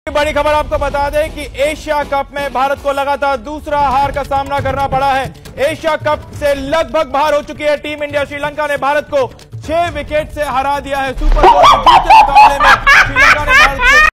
बड़ी खबर आपको बता दें कि एशिया कप में भारत को लगातार दूसरा हार का सामना करना पड़ा है। एशिया कप से लगभग बाहर हो चुकी है टीम इंडिया। श्रीलंका ने भारत को 6 विकेट से हरा दिया है। सुपर 4 के दूसरे मुकाबले में श्रीलंका ने भारत को